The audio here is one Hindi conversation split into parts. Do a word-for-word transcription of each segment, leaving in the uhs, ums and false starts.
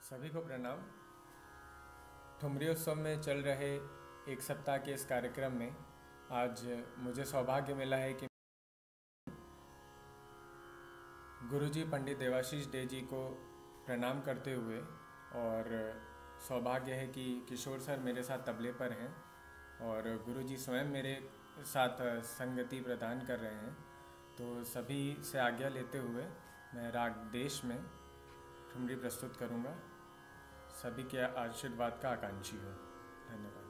सभी को प्रणाम। ठुमरी उत्सव में चल रहे एक सप्ताह के इस कार्यक्रम में आज मुझे सौभाग्य मिला है कि गुरुजी पंडित देवाशीष डे जी को प्रणाम करते हुए, और सौभाग्य है कि किशोर सर मेरे साथ तबले पर हैं और गुरुजी स्वयं मेरे साथ संगति प्रदान कर रहे हैं। तो सभी से आज्ञा लेते हुए मैं राग देश में ठुमरी प्रस्तुत करूँगा। सभी के आशीर्वाद का आकांक्षी हूँ। धन्यवाद।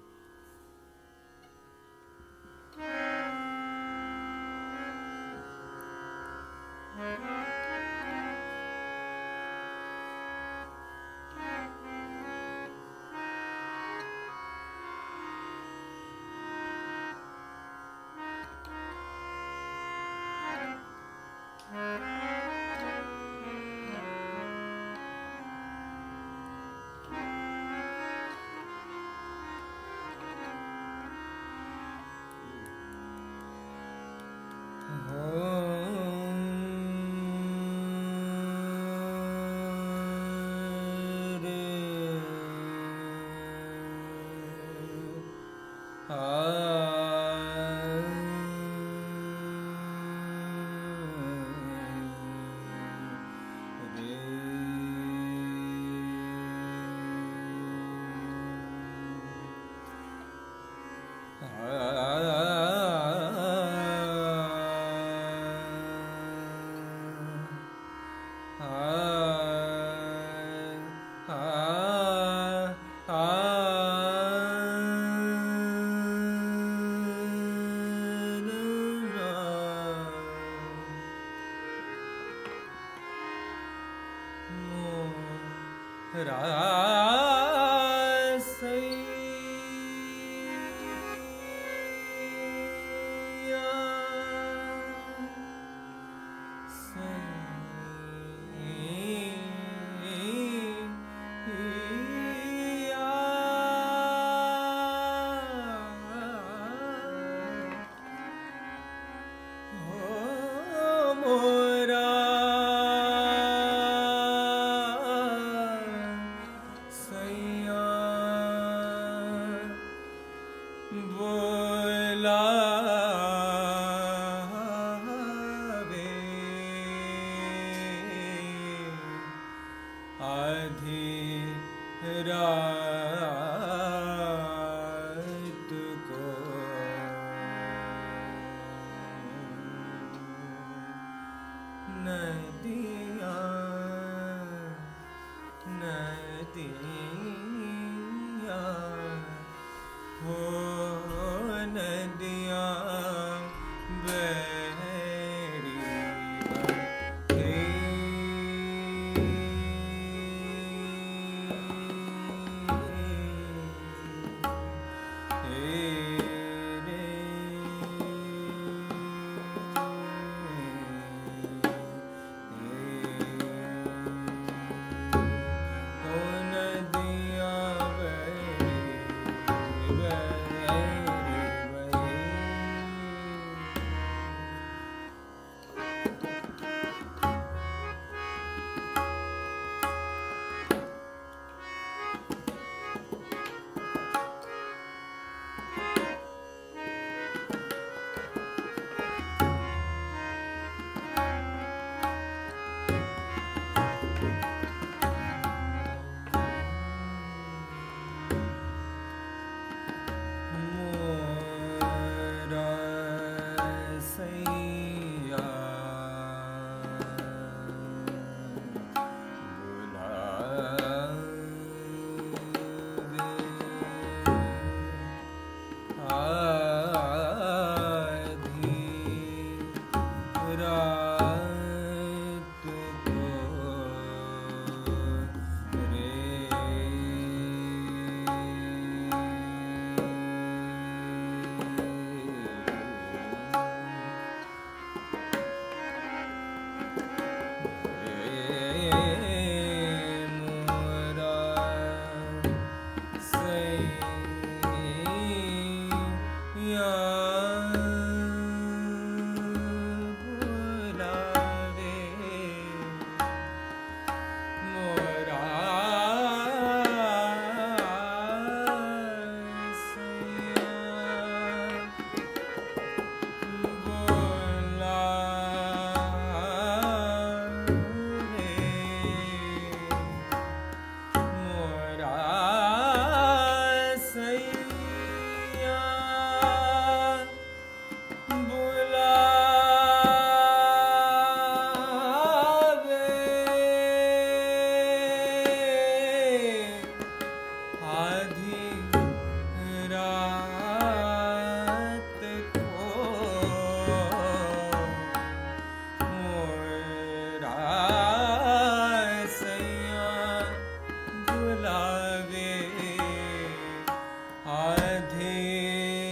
नदियाँ सैया बुलावे आधी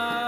सा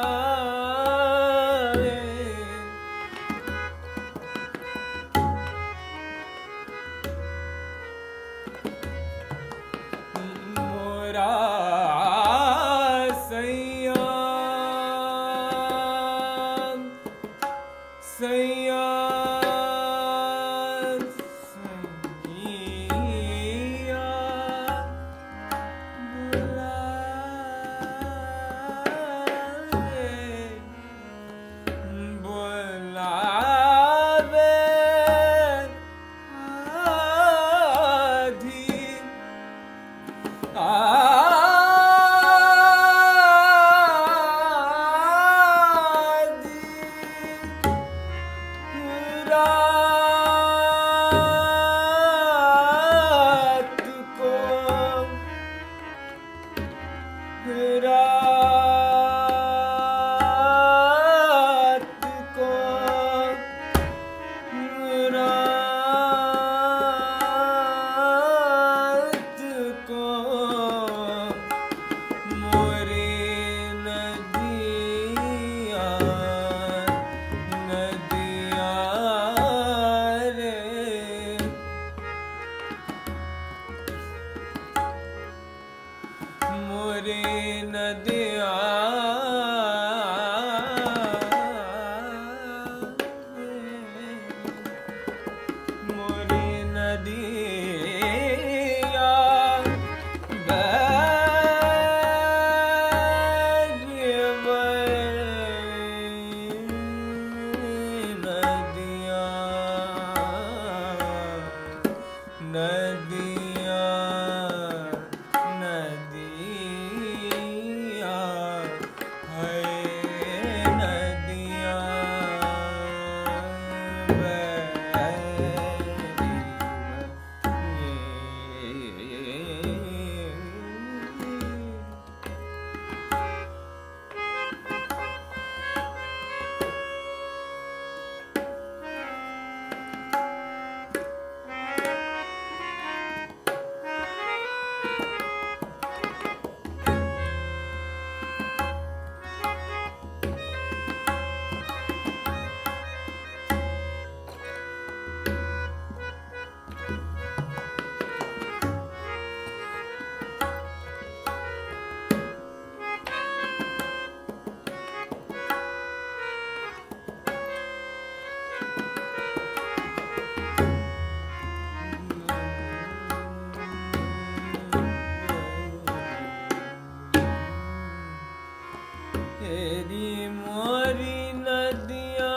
तेरी मोरी नदियाँ,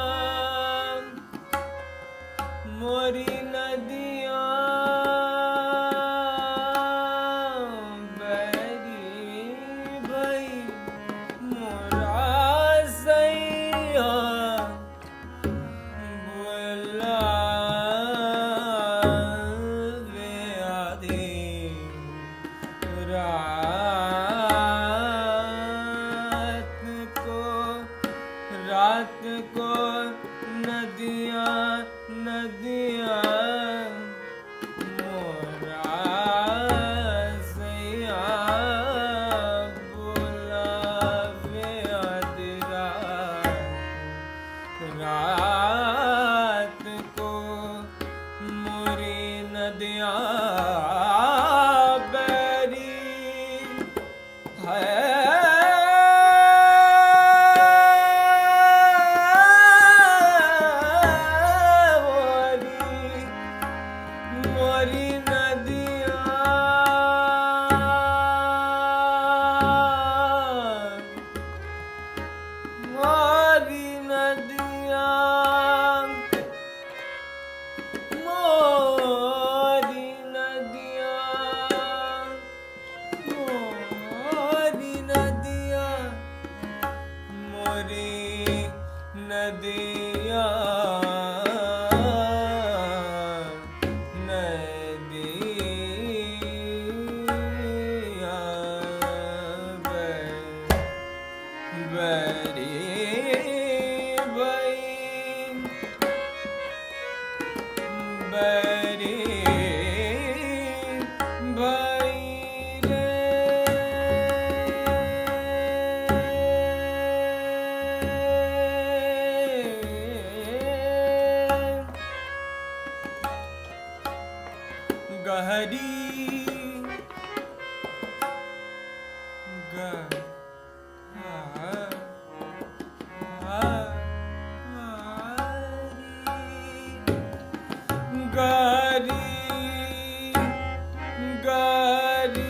मोरी नदियाँ बहरी भई मोरा सैया बुलावे आधी रात को, रात को नदियाँ नदियाँ मोरा सैया बुलावे आधी रात, रात को मोरी नदियाँ बहरी है। मोरी नदियाँ, मोरी नदियाँ, मोरी नदियाँ, मोरी नदियाँ, मोरी नदियाँ, बहरी भई, बहरी भई रे। गहरी ग गरी गरी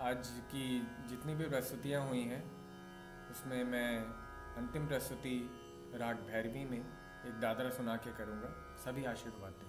आज की जितनी भी प्रस्तुतियाँ हुई हैं उसमें मैं अंतिम प्रस्तुति राग भैरवी में एक दादरा सुना के करूँगा। सभी आशीर्वाद दें।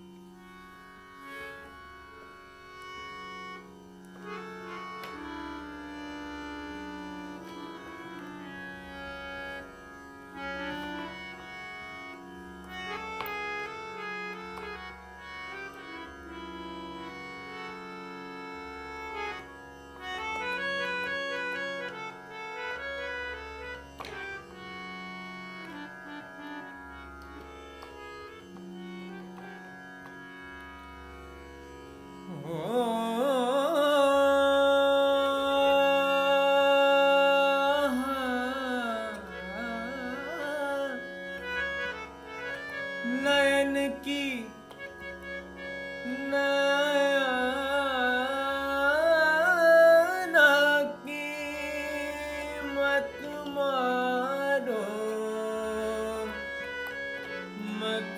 नयन की नयना की मत मारो मत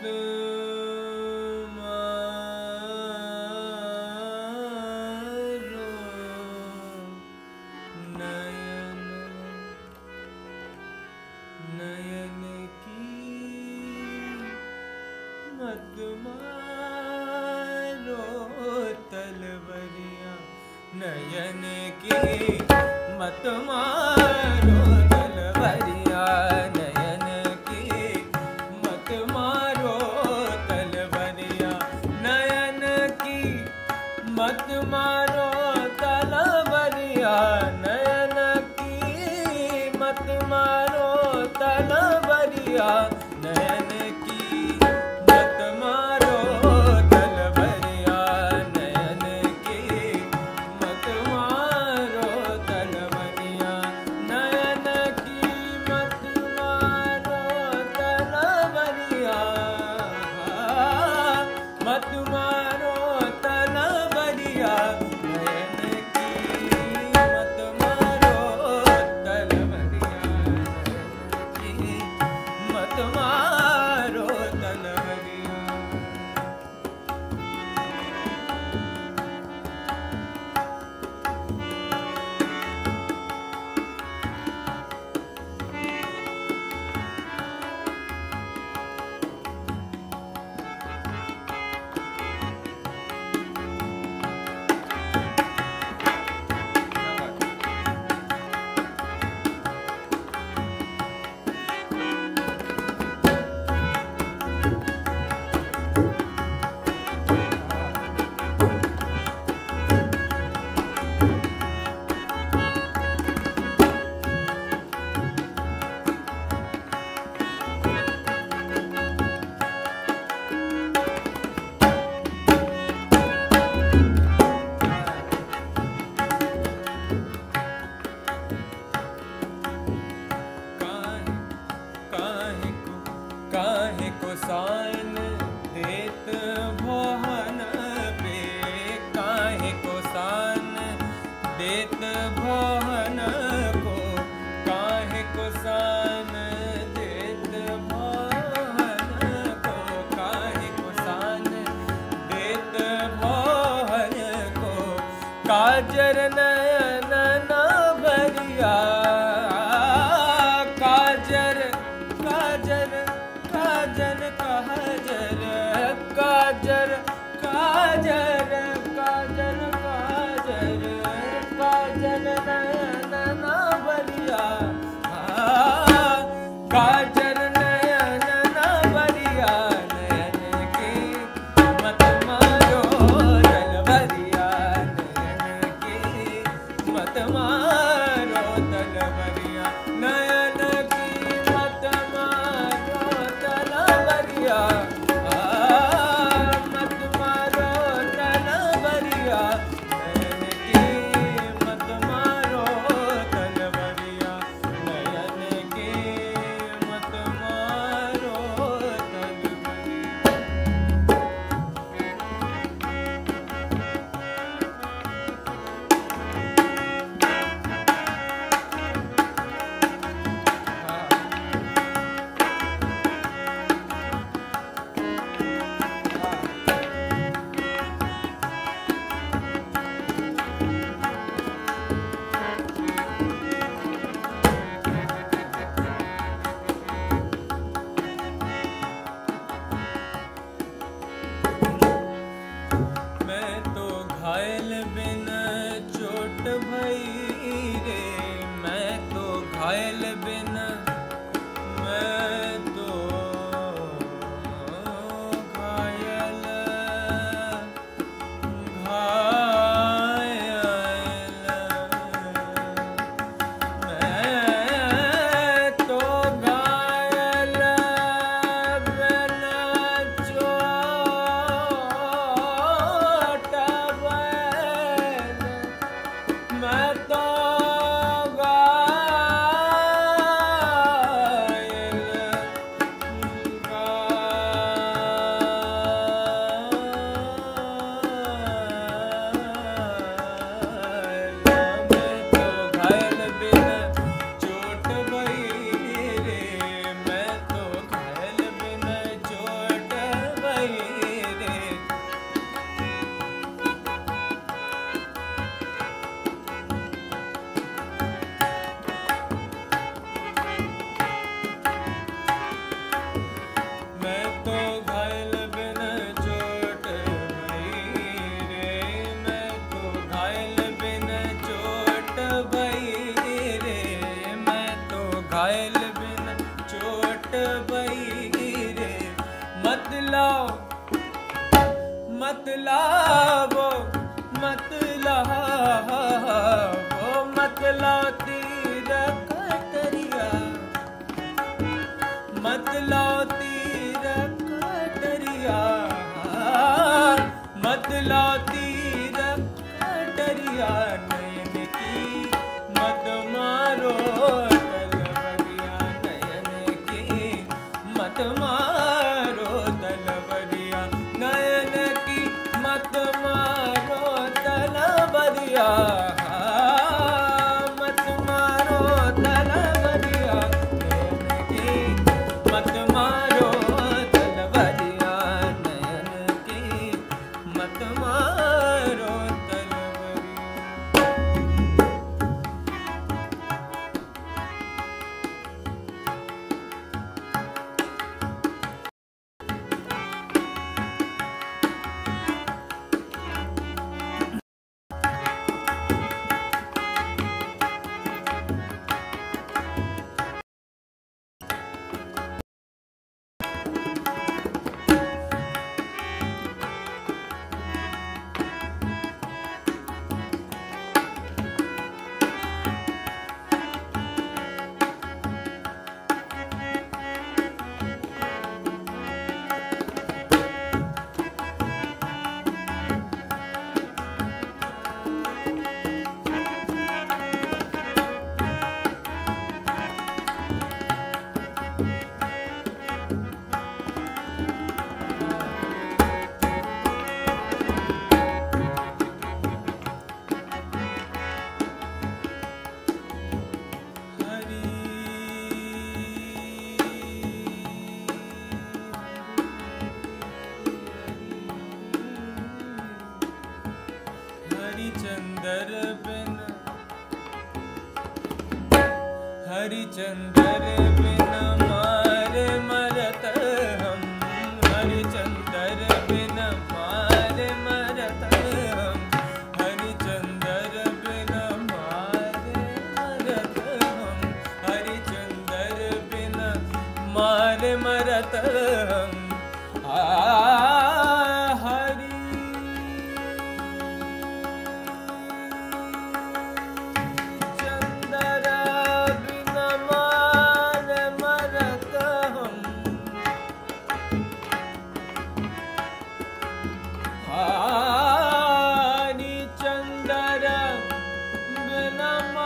मारो नयन नयन की मत मारो तलवरिया नयन की मत मारो तलवरिया नयन की मत मारो तलवरिया नयन की मत मारो तलवरिया नयन की मत मारो तलवरिया नयन की मत मारो तलवरिया नयन की मत मारो तलवरिया नयन की मत मारो तलवरिया मत मारो तलवरिया नयन की मत मारो तलवरिया मत मारो तलवरिया। काहे को काहे को सान देत भवन पे काहे को सान देत भवन को काहे को सान देत भवन को काहे को सान देत भवन को काजर नयन न भरिया काजर काजर काजर काजर काजर काजर काजर काजर काजर नयन न भरिया काजर नयन न भरिया नयन की मत मारो तलवरिया नयन की मत लावो मत लावो मत लाओ तीर कटरिया मत लाओ तीर कटरिया मत लाओ तीर कटरिया नयन की मत मारो तलवरिया नयन की मत मारो तलवरिया नयन की मत मारो तलवरिया मत मारो तलवरिया नयन की मत मारो तलवरिया नयन की मत मारो तलवरिया। हरिचंदर बिन हरिचंदर बिन मारे मरत हम हरिचंदर बिन मारे मरत हम हरिचंदर बिन मारे मरत हम हरिचंदर बिन मारे मरत हम आ हरि चंदर बिन मारे मरत हम हरि चंदर बिन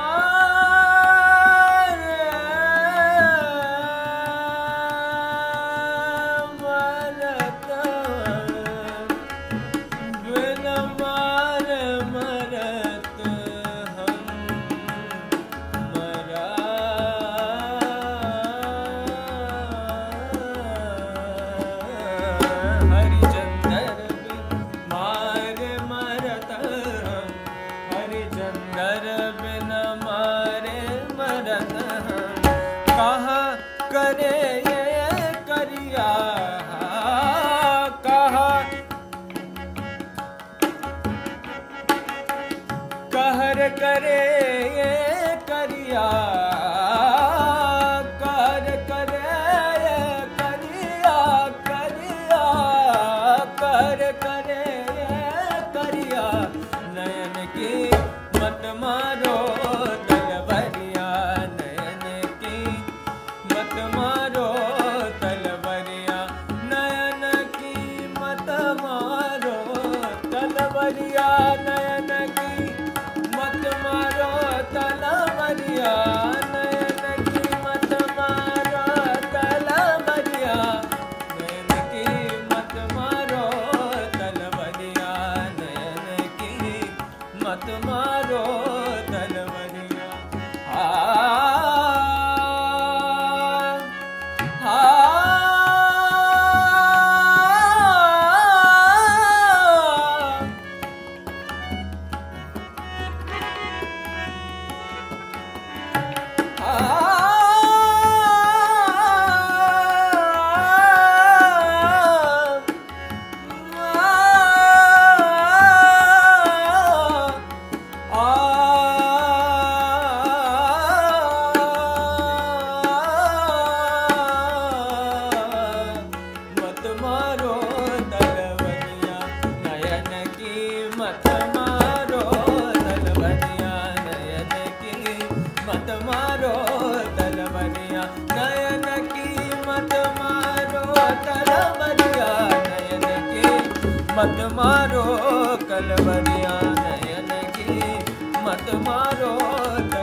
मारे मरत बिन मारे मरत हम मरा हरिचंदर बिन मारे मरत हम हरिचंदर बिन मारे मरत हम कहा करे ये करिया कहा कहर करे ये करिया कहर करे ये करिया करिया कहर करे ये करिया नयन की मत मारो तलवरिया नयन की मत मारो तलवरिया नयन की मत मारो तलवरिया नयन की मत मारो तलवरिया नयन की मत मारो तलवरिया नयन की मत मारो तलवरिया नयन की मत मारो तलवरिया आ आ मत मारो कलवरिया नयन की मत मारो